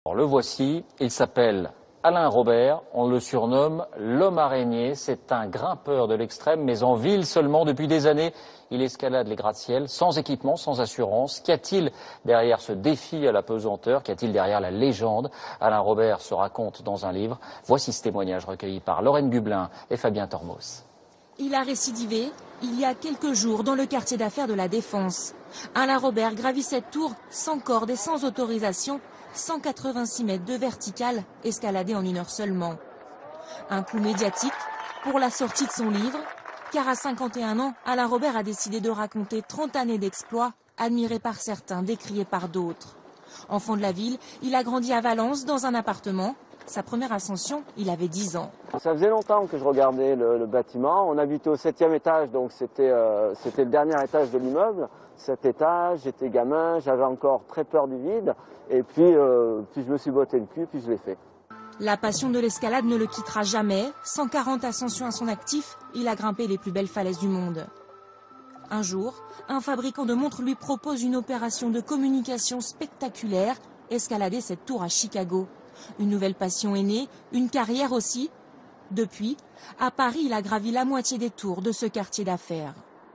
Le voici, il s'appelle Alain Robert, on le surnomme l'homme araignée. C'est un grimpeur de l'extrême, mais en ville seulement. Depuis des années, il escalade les gratte-ciels, sans équipement, sans assurance. Qu'y a-t-il derrière ce défi à la pesanteur? Qu'y a-t-il derrière la légende? Alain Robert se raconte dans un livre. Voici ce témoignage recueilli par Lorraine Gublin et Fabien Tormos. Il a récidivé il y a quelques jours dans le quartier d'affaires de la Défense. Alain Robert gravit cette tour sans corde et sans autorisation, 186 mètres de verticale, escaladée en 1 heure seulement. Un coup médiatique pour la sortie de son livre, car à 51 ans, Alain Robert a décidé de raconter 30 années d'exploits, admirés par certains, décriés par d'autres. Enfant de la ville, il a grandi à Valence dans un appartement. Sa première ascension, il avait 10 ans. Ça faisait longtemps que je regardais le bâtiment. On habitait au 7e étage, donc c'était le dernier étage de l'immeuble. 7 étages, j'étais gamin, j'avais encore très peur du vide. Et puis je me suis botté le cul, puis je l'ai fait. La passion de l'escalade ne le quittera jamais. 140 ascensions à son actif, il a grimpé les plus belles falaises du monde. Un jour, un fabricant de montres lui propose une opération de communication spectaculaire, escalader cette tour à Chicago. Une nouvelle passion est née, une carrière aussi. Depuis, à Paris, il a gravi la moitié des tours de ce quartier d'affaires.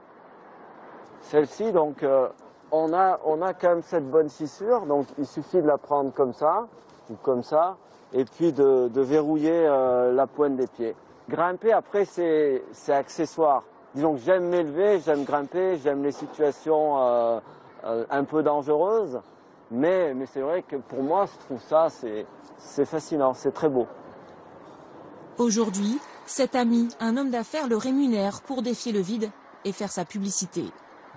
Celle-ci, donc, on a quand même cette bonne fissure, donc il suffit de la prendre comme ça, ou comme ça, et puis de verrouiller la pointe des pieds. Grimper, après, c'est accessoire. Disons que j'aime m'élever, j'aime grimper, j'aime les situations un peu dangereuses, mais c'est vrai que pour moi, je trouve ça, c'est fascinant, c'est très beau. Aujourd'hui, cet ami, un homme d'affaires, le rémunère pour défier le vide et faire sa publicité.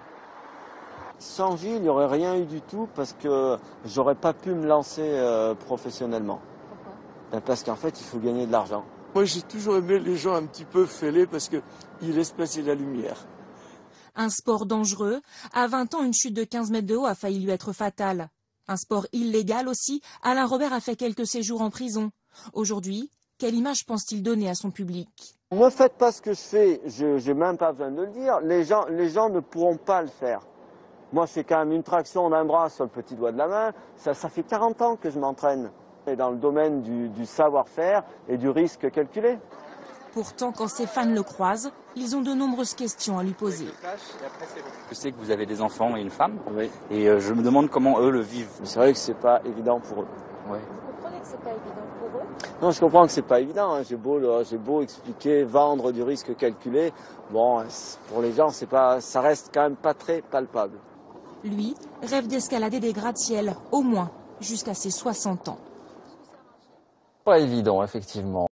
Sans Gilles, il n'y aurait rien eu du tout parce que j'aurais pas pu me lancer professionnellement. Pourquoi? Parce qu'en fait, il faut gagner de l'argent. Moi, j'ai toujours aimé les gens un petit peu fêlés parce qu'ils laissent passer la lumière. Un sport dangereux. À 20 ans, une chute de 15 mètres de haut a failli lui être fatale. Un sport illégal aussi. Alain Robert a fait quelques séjours en prison. Aujourd'hui, quelle image pense-t-il donner à son public? Ne faites pas ce que je fais, je n'ai même pas besoin de le dire. Les gens ne pourront pas le faire. Moi, je fais quand même une traction d'un bras sur le petit doigt de la main. Ça fait 40 ans que je m'entraîne. Et dans le domaine du savoir-faire et du risque calculé. Pourtant, quand ses fans le croisent, ils ont de nombreuses questions à lui poser. Je sais que vous avez des enfants et une femme, oui. Et je me demande comment eux le vivent. C'est vrai que c'est pas évident pour eux. Ouais. Vous comprenez que c'est pas évident pour eux? Non, je comprends que c'est pas évident. Hein. J'ai beau expliquer, vendre du risque calculé. Bon, pour les gens, ça reste quand même pas très palpable. Lui rêve d'escalader des gratte-ciels, au moins jusqu'à ses 60 ans. Pas évident, effectivement.